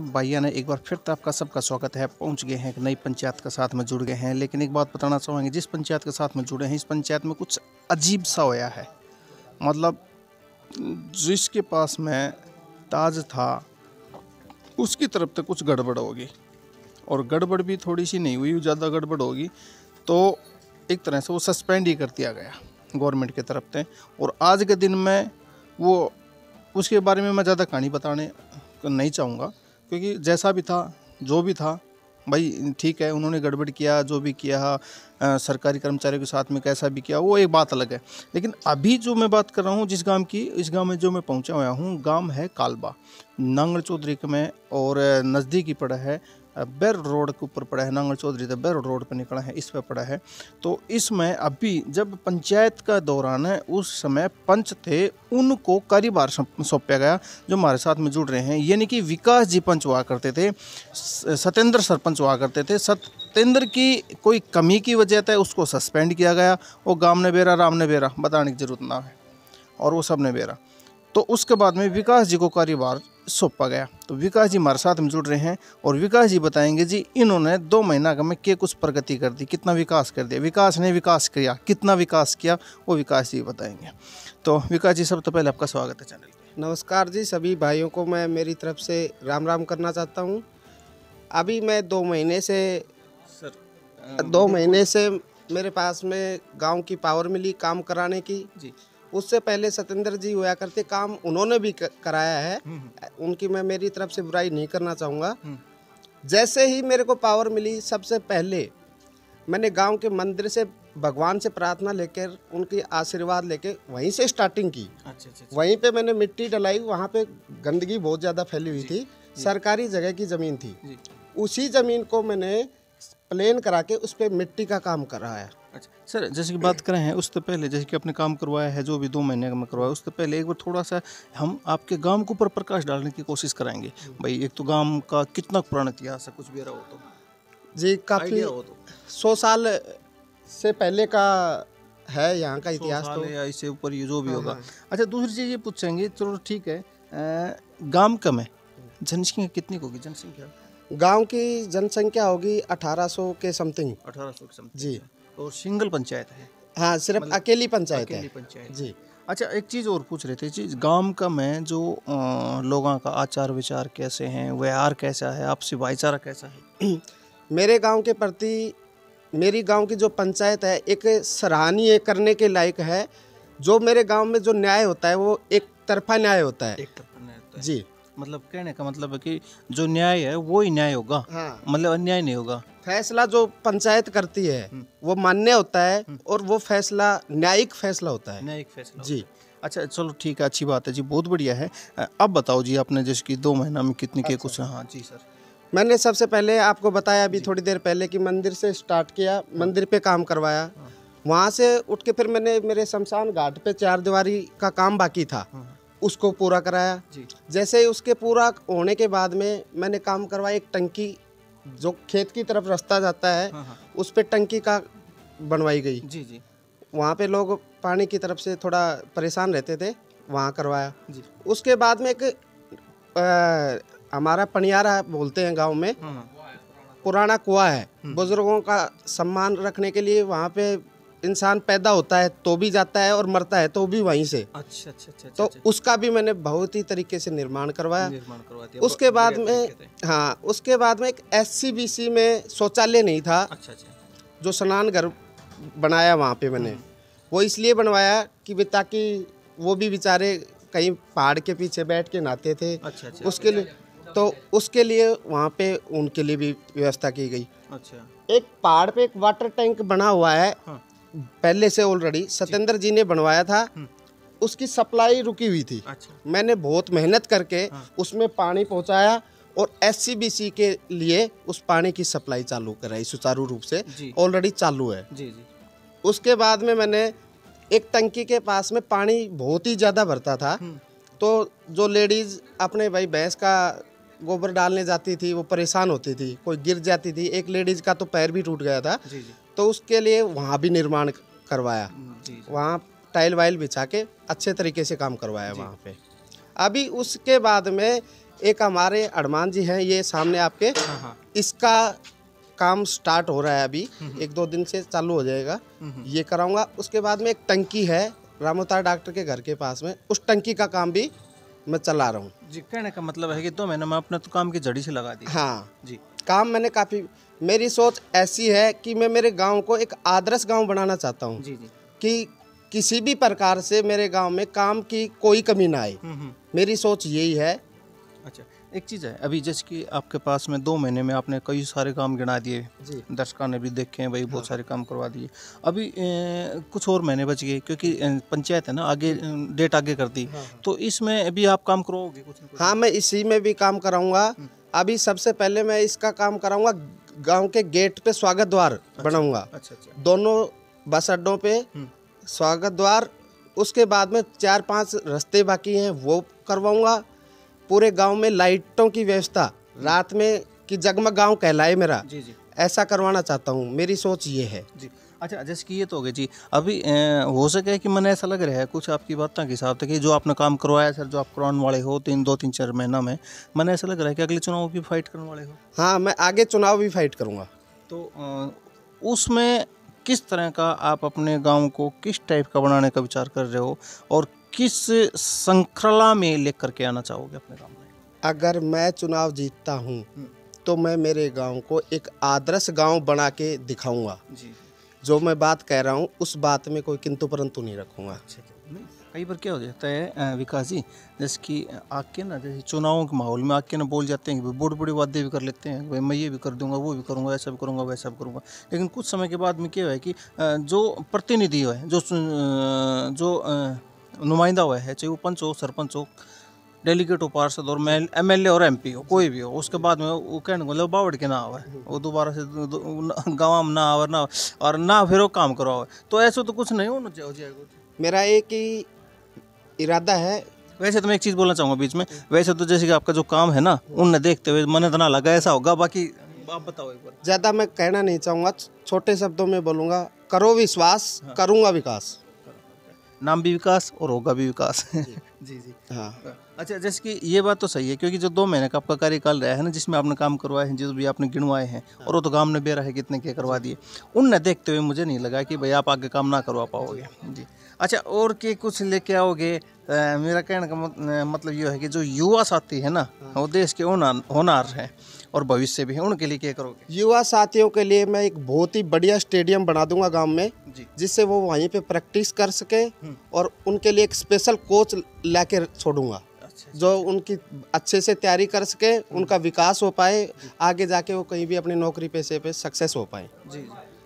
भाइया ने एक बार फिर तो आपका सबका स्वागत है। पहुंच गए हैं एक नई पंचायत के साथ में जुड़ गए हैं, लेकिन एक बात बताना चाहेंगे, जिस पंचायत के साथ में जुड़े हैं इस पंचायत में कुछ अजीब सा होया है। मतलब जिसके पास में ताज था उसकी तरफ से कुछ गड़बड़ होगी, और गड़बड़ भी थोड़ी सी नहीं हुई, ज़्यादा गड़बड़ होगी तो एक तरह से वो सस्पेंड ही कर दिया गया गवर्नमेंट की तरफ से। और आज के दिन में वो उसके बारे में मैं ज़्यादा कहानी बताने नहीं चाहूँगा, क्योंकि जैसा भी था जो भी था भाई ठीक है, उन्होंने गड़बड़ किया जो भी किया, सरकारी कर्मचारियों के साथ में कैसा भी किया वो एक बात अलग है। लेकिन अभी जो मैं बात कर रहा हूँ जिस गांव की, इस गांव में जो मैं पहुँचा हुआ हूँ, गांव है कालबा, नांगल चौधरी में, और नज़दीक ही पड़ा है, बैर रोड के ऊपर पड़ा है। नांगल चौधरी तो बैर रोड पर निकला है, इस पर पड़ा है। तो इसमें अभी जब पंचायत का दौरान है उस समय पंच थे, उनको कार्यभार सौंपा गया जो हमारे साथ में जुड़ रहे हैं। यानी कि विकास जी पंच हुआ करते थे, सत्येंद्र सरपंच हुआ करते थे। सत्येंद्र की कोई कमी की वजह से उसको सस्पेंड किया गया। वो गाम ने बेरा राम ने बेरा बताने की जरूरत ना है, और वो सब ने बेरा। तो उसके बाद में विकास जी को कार्यभार सौंपा गया। तो विकास जी हमारे साथ में जुड़ रहे हैं और विकास जी बताएंगे जी इन्होंने 2 महीना में क्या कुछ प्रगति कर दी, कितना विकास कर दिया, विकास ने विकास किया, कितना विकास किया, वो विकास जी बताएंगे। तो विकास जी सबसे पहले आपका स्वागत है चैनल पे। नमस्कार जी, सभी भाइयों को मैं मेरी तरफ से राम राम करना चाहता हूँ। अभी मैं 2 महीने से मेरे पास में गांव की पावर मिली काम कराने की जी। उससे पहले सत्येंद्र जी हुआ करते, काम उन्होंने भी कराया है, उनकी मैं मेरी तरफ से बुराई नहीं करना चाहूँगा। जैसे ही मेरे को पावर मिली, सबसे पहले मैंने गांव के मंदिर से भगवान से प्रार्थना लेकर उनकी आशीर्वाद लेके वहीं से स्टार्टिंग की। अच्छा। वहीं पे मैंने मिट्टी डलाई, वहाँ पे गंदगी बहुत ज़्यादा फैली हुई थी, सरकारी जगह की ज़मीन थी। उसी ज़मीन को मैंने प्लेन करा के उस पर मिट्टी का काम कराया। अच्छा सर, जैसे कि बात करें हैं उससे पहले, जैसे कि आपने काम करवाया है जो भी 2 महीने में करवाया, उससे पहले एक बार थोड़ा सा हम आपके गांव के ऊपर प्रकाश डालने की कोशिश कराएंगे। भाई एक तो गांव का कितना पुराना इतिहास है, कुछ भी रहा हो तो जी, काफ़ी 100 साल से पहले का है यहाँ का इतिहास, तो या इससे ऊपर ये जो भी होगा। अच्छा, दूसरी चीज़ ये पूछेंगे, चलो ठीक है, गांव कम है, जनसंख्या कितनी होगी? जनसंख्या गांव की जनसंख्या होगी 1800 के समथिंग। 1800 के समथिंग जी। और सिंगल पंचायत है? हाँ, सिर्फ मतलब अकेली पंचायत है जी। अच्छा, एक चीज़ और पूछ रहे थे जी, गांव का में जो लोगों का आचार विचार कैसे हैं, व्यवहार कैसा है, आपसी भाईचारा कैसा है? मेरे गांव के प्रति मेरी गांव की जो पंचायत है एक सराहनीय करने के लायक है। जो मेरे गांव में जो न्याय होता है वो एक तरफा न्याय होता है। एक तरफा न्याय होता है जी। मतलब कहने का मतलब है कि जो न्याय है वो ही न्याय होगा। हाँ। मतलब अन्याय नहीं होगा। फैसला जो पंचायत करती है वो मान्य होता है, और वो फैसला न्यायिक फैसला होता है। न्यायिक फैसला जी। अच्छा, चलो ठीक है, अच्छी बात है जी, बहुत बढ़िया है। अब बताओ जी, आपने जिसकी 2 महीना में कितनी के कुछ? हाँ जी सर, मैंने सबसे पहले आपको बताया अभी थोड़ी देर पहले कि मंदिर से स्टार्ट किया, मंदिर पे काम करवाया। वहाँ से उठ के फिर मैंने मेरे शमशान घाट पे 4 दीवारी का काम बाकी था, उसको पूरा कराया जी। जैसे ही उसके पूरा होने के बाद में मैंने काम करवाया, एक टंकी जो खेत की तरफ रास्ता जाता है उस पे टंकी का बनवाई गई जी। वहाँ पे लोग पानी की तरफ से थोड़ा परेशान रहते थे, वहाँ करवाया जी। उसके बाद में एक हमारा पनियारा बोलते हैं गांव में, पुराना कुआं है, बुजुर्गों का सम्मान रखने के लिए वहाँ पे इंसान पैदा होता है तो भी जाता है और मरता है तो भी वहीं से। अच्छा। तो उसका भी मैंने बहुत ही तरीके से निर्माण करवा दिया। उसके बाद में हाँ, उसके बाद में एक SCBC में शौचालय नहीं था। अच्छा। जो स्नान घर बनाया वहाँ पे मैंने, वो इसलिए बनवाया कि ताकि वो भी बेचारे कहीं पहाड़ के पीछे बैठ के नहाते थे। अच्छा। उसके लिए उसके लिए वहाँ पे उनके लिए भी व्यवस्था की गई। अच्छा। एक पहाड़ पे एक वाटर टैंक बना हुआ है। हाँ। पहले से ऑलरेडी सत्येंद्र जी ने बनवाया था। उसकी सप्लाई रुकी हुई थी। अच्छा। मैंने बहुत मेहनत करके उसमें पानी पहुँचाया और SCBC के लिए उस पानी की सप्लाई चालू कराई सुचारू रूप से, ऑलरेडी चालू है जी। उसके बाद में मैंने एक टंकी के पास में पानी बहुत ही ज़्यादा भरता था, तो जो लेडीज़ अपने भाई भैंस का गोबर डालने जाती थी वो परेशान होती थी, कोई गिर जाती थी। एक लेडीज़ का तो पैर भी टूट गया था जी। तो उसके लिए वहाँ भी निर्माण करवाया जी। वहाँ टाइल वाइल बिछा के अच्छे तरीके से काम करवाया वहाँ पे। अभी उसके बाद में एक हमारे हनुमान जी हैं, ये सामने आपके, इसका काम स्टार्ट हो रहा है अभी, 1-2 दिन से चालू हो जाएगा, ये कराऊंगा। उसके बाद में एक टंकी है रामोतार डॉक्टर के घर के पास में, उस टंकी का काम भी मैं चला रहा हूँ जी। कहने का मतलब है कि 2 महीने में आपने तो काम की जड़ी से लगा दी। हाँ जी। काम मैंने काफ़ी, मेरी सोच ऐसी है कि मैं मेरे गांव को एक आदर्श गांव बनाना चाहता हूँ जी जी। कि किसी भी प्रकार से मेरे गांव में काम की कोई कमी ना आए। मेरी सोच यही है। अच्छा, एक चीज़ है, अभी जैसे कि आपके पास में 2 महीने में आपने कई सारे काम गिना दिए जी। दर्शकों ने भी देखे हैं भाई, बहुत सारे काम करवा दिए। अभी कुछ और महीने बच गए क्योंकि पंचायत है ना, आगे डेट आगे कर दी। तो इसमें अभी आप काम करवाओगे कुछ न कुछ? हाँ, मैं इसी में भी काम कराऊंगा। अभी सबसे पहले मैं इसका काम कराऊंगा, गांव के गेट पे स्वागत द्वार बनाऊंगा। अच्छा अच्छा। दोनों बस अड्डों पे स्वागत द्वार। उसके बाद में 4-5 रास्ते बाकी हैं, वो करवाऊंगा। पूरे गांव में लाइटों की व्यवस्था, रात में कि जगमग गांव कहलाए मेरा, जी जी। ऐसा करवाना चाहता हूँ। मेरी सोच ये है जी। अच्छा, जैसे कि ये तो हो गया जी। अभी हो सके कि मैंने ऐसा लग रहा है कुछ आपकी बातों के हिसाब से कि जो आपने काम करवाया सर, जो आप करवाने वाले हो 2-3-4 महीना में, मैंने ऐसा लग रहा है कि अगले चुनाव भी फाइट करने वाले हो। हाँ, मैं आगे चुनाव भी फाइट करूँगा। तो उसमें किस तरह का आप अपने गांव को किस टाइप का बनाने का विचार कर रहे हो और किस श्रृंखला में लेकर के आना चाहोगे अपने गांव में? अगर मैं चुनाव जीतता हूँ तो मैं मेरे गांव को एक आदर्श गांव बना के दिखाऊंगा। जी। जो मैं बात कह रहा हूँ उस बात में कोई किंतु परंतु नहीं रखूँगा। नहीं, कई बार क्या हो जाता है विकास जी, जैसे कि आके ना, जैसे चुनावों के माहौल में आके ना बोल जाते हैं कि बड़ी बड़ी वादे भी कर लेते हैं, भाई मैं ये भी कर दूंगा, वो भी करूंगा, ऐसा भी करूंगा, वैसा भी करूंगा। लेकिन कुछ समय के बाद में क्या है कि जो प्रतिनिधि है, जो नुमाइंदा हुआ है, चाहे वो पंच हो, सरपंच हो, डेलीगेट हो, पार्षद और MLA और MP हो, कोई भी हो, उसके बाद में वो कहने को मतलब बावड़ के ना आवे, वो दोबारा से गाँव में ना आवे ना, और ना फिर वो काम करवाओ। तो ऐसा तो कुछ नहीं होना चाहिए। मेरा एक ही इरादा है। वैसे तो मैं एक चीज़ बोलना चाहूँगा बीच में, वैसे तो जैसे कि आपका जो काम है ना, उनने देखते हुए मन इतना लगा ऐसा होगा, बाकी आप बताओ एक बार। ज़्यादा मैं कहना नहीं चाहूँगा, छोटे शब्दों में बोलूँगा, करो विश्वास, करूँगा विकास। नाम भी विकास और होगा भी विकास। जी जी। हाँ। अच्छा, जैसे कि ये बात तो सही है क्योंकि जो 2 महीने का आपका कार्यकाल रहा है ना, जिसमें आपने काम करवाए हैं, जो भी आपने गिनवाए हैं, और वो तो काम ने बेरा है कितने के करवा दिए, उनने देखते हुए मुझे नहीं लगा कि भाई आप आगे काम ना करवा पाओगे। जी। अच्छा, और के कुछ लेके आओगे? मेरा कहने का मतलब ये है कि जो युवा साथी है ना, वो देश के होनहार हैं और भविष्य भी है, उनके लिए क्या करोगे? युवा साथियों के लिए मैं एक बहुत ही बढ़िया स्टेडियम बना दूंगा गांव में, जिससे वो वहीं पे प्रैक्टिस कर सके, और उनके लिए एक स्पेशल कोच लाके छोड़ूंगा जो उनकी अच्छे से तैयारी कर सके, उनका विकास हो पाए, आगे जाके वो कहीं भी अपनी नौकरी पेशे पे सक्सेस हो पाए। जी।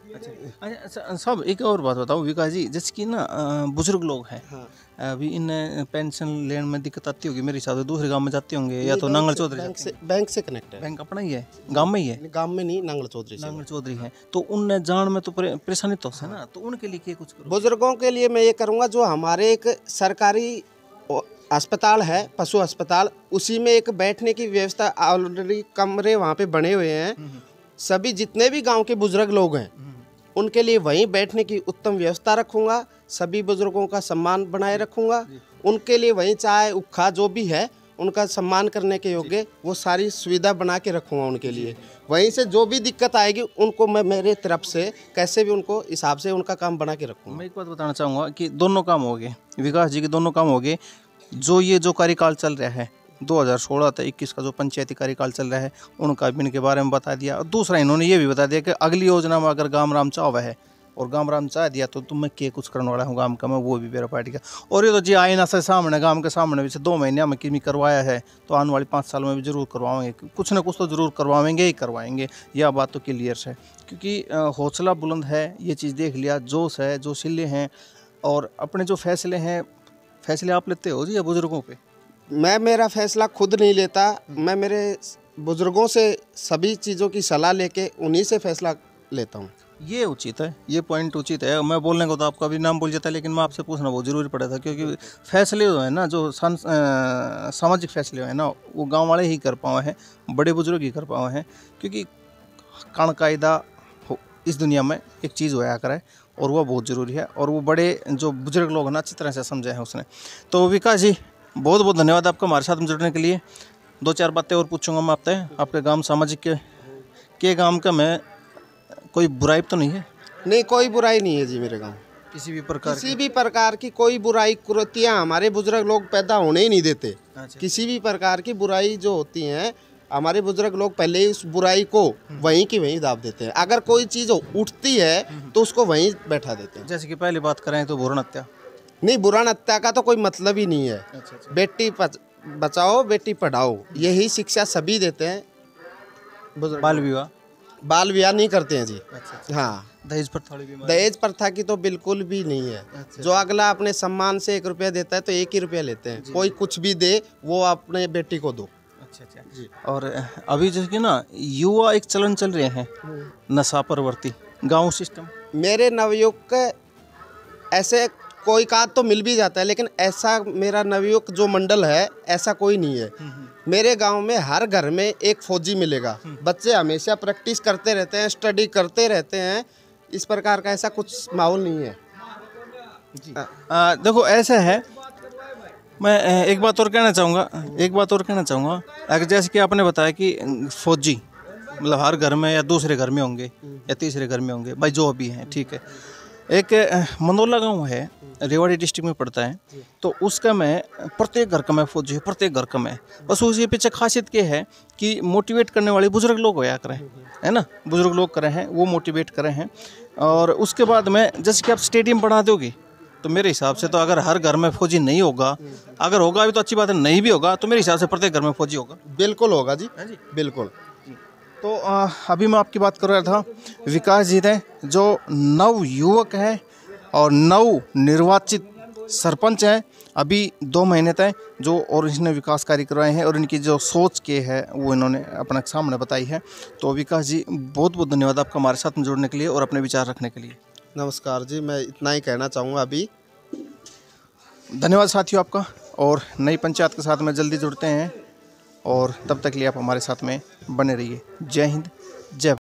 अच्छा सब, एक और बात बताओ विकास जी, जैसे कि ना बुजुर्ग लोग हैं, अभी इन पेंशन लेने में दिक्कत आती होगी मेरे हिसाब से, दूसरे गांव में जाते होंगे या तो नांगल चौधरी बैंक से कनेक्ट है। बैंक अपना ही है, गांव में ही है? गांव में नहीं, नांगल चौधरी है। तो उन जान में तो परेशानी तो है ना, तो उनके लिए क्या कुछ करो? बुजुर्गों के लिए मैं ये करूँगा, जो हमारे एक सरकारी अस्पताल है, पशु अस्पताल, उसी में एक बैठने की व्यवस्था, ऑलरेडी कमरे वहाँ पे बने हुए हैं। सभी जितने भी गांव के बुजुर्ग लोग हैं उनके लिए वहीं बैठने की उत्तम व्यवस्था रखूँगा। सभी बुजुर्गों का सम्मान बनाए रखूँगा। उनके लिए वहीं चाय उखा जो भी है उनका सम्मान करने के योग्य वो सारी सुविधा बना के रखूँगा उनके लिए। वहीं से जो भी दिक्कत आएगी उनको मैं मेरे तरफ से कैसे भी उनको हिसाब से उनका काम बना के रखूँगा। मैं एक बात बताना चाहूँगा कि दोनों काम हो गए विकास जी के, दोनों काम हो गए। जो कार्यकाल चल रहा है 2016 से 21 का जो पंचायती कार्यकाल चल रहा है, उनका भी इनके बारे में बता दिया। और दूसरा इन्होंने ये भी बता दिया कि अगली योजना में अगर गाम राम चाह है और गाम राम चाह दिया तो तुम मैं क्या कुछ करने वाला हूँ गाम का, मैं वो भी मेरा पार्टी का। और ये तो जी आईना से सामने, गांव के सामने भी 2 महीने में किमी करवाया है, तो आने वाले 5 साल में भी जरूर करवाएंगे, कुछ ना कुछ तो जरूर करवाएंगे ही करवाएंगे, यह बात तो क्लियर है। क्योंकि हौसला बुलंद है, ये चीज़ देख लिया, जोश है, जो सिले हैं, और अपने जो फैसले आप लेते हो जी या बुजुर्गों पे? मैं मेरा फैसला खुद नहीं लेता, मैं मेरे बुजुर्गों से सभी चीज़ों की सलाह लेके उन्हीं से फैसला लेता हूँ। ये उचित है, ये पॉइंट उचित है। मैं बोलने को तो आपका भी नाम भूल जाता है, लेकिन मैं आपसे पूछना बहुत जरूरी पड़ा था, क्योंकि फैसले जो है ना, जो सामाजिक फैसले हैं ना, वो गांव वाले ही कर पाए हैं, बड़े बुजुर्ग ही कर पाए हैं। क्योंकि कायदा इस दुनिया में एक चीज़ होया करे और वह बहुत ज़रूरी है, और वो बड़े जो बुजुर्ग लोग हैं ना अच्छी तरह से समझे हैं उसने। तो विकास जी बहुत बहुत धन्यवाद आपका हमारे साथ में जुड़ने के लिए। दो चार बातें और पूछूंगा मैं आपसे। आपके गांव सामाजिक के गांव का मैं कोई बुराई तो नहीं है? नहीं, कोई बुराई नहीं है जी मेरे गाँव। किसी भी प्रकार की कोई बुराई कुरीतियाँ हमारे बुजुर्ग लोग पैदा होने ही नहीं देते। अच्छा। किसी भी प्रकार की बुराई जो होती है हमारे बुजुर्ग लोग पहले ही उस बुराई को वहीं की वहीं दाब देते हैं। अगर कोई चीज़ उठती है तो उसको वहीं बैठा देते हैं। जैसे कि पहले बात करें तो भ्रूण हत्या। नहीं, भ्रूण हत्या का तो कोई मतलब ही नहीं है। अच्छा। बेटी बचाओ बेटी पढ़ाओ, यही शिक्षा सभी देते हैं। बाल विवाह नहीं करते हैं जी। अच्छा। हाँ, दहेज प्रथा भी? दहेज प्रथा की तो बिल्कुल भी नहीं है। अच्छा। जो अगला अपने सम्मान से 1 रुपया देता है तो 1 ही रुपया लेते हैं। कोई कुछ भी दे वो अपने बेटी को दो। अच्छा जी। और अभी जैसे कि ना युवा एक चलन चल रहे हैं नशा प्रवृत्ति, गांव सिस्टम। मेरे नवयुवक ऐसे कोई का तो मिल भी जाता है, लेकिन ऐसा मेरा नवयुवक जो मंडल है ऐसा कोई नहीं है। मेरे गांव में हर घर में एक फौजी मिलेगा। बच्चे हमेशा प्रैक्टिस करते रहते हैं, स्टडी करते रहते हैं। इस प्रकार का ऐसा कुछ माहौल नहीं है जी। देखो ऐसा है, मैं एक बात और कहना चाहूँगा। अगर जैसे कि आपने बताया कि फौजी मतलब हर घर में या दूसरे घर में होंगे या तीसरे घर में होंगे, भाई जो भी हैं, ठीक है। एक मंदोला गांव है, रेवाड़ी डिस्ट्रिक्ट में पड़ता है, तो उसका मैं प्रत्येक घर का मैं फौजी है, प्रत्येक घर का मैं। बस उसके पीछे खासियत क्या है कि मोटिवेट करने वाले बुजुर्ग लोग होया करें, है ना, बुजुर्ग लोग करें हैं, वो मोटिवेट करें हैं। और उसके बाद में जैसे कि आप स्टेडियम बढ़ा दोगे तो मेरे हिसाब से तो अगर हर घर में फौजी नहीं होगा, अगर होगा भी तो अच्छी बात है, नहीं भी होगा तो मेरे हिसाब से प्रत्येक घर में फौजी होगा। बिल्कुल होगा जी, बिल्कुल। तो अभी मैं आपकी बात कर रहा था, विकास जी थे जो नव युवक हैं और नव निर्वाचित सरपंच हैं, अभी 2 महीने तक जो, और इसने विकास कार्य करवाए हैं और इनकी जो सोच के है वो इन्होंने अपने सामने बताई है। तो विकास जी बहुत बहुत धन्यवाद आपका हमारे साथ में जुड़ने के लिए और अपने विचार रखने के लिए। नमस्कार जी, मैं इतना ही कहना चाहूँगा अभी। धन्यवाद साथियों आपका, और नई पंचायत के साथ में जल्दी जुड़ते हैं और तब तक लिए आप हमारे साथ में बने रहिए। जय हिंद, जय भारत।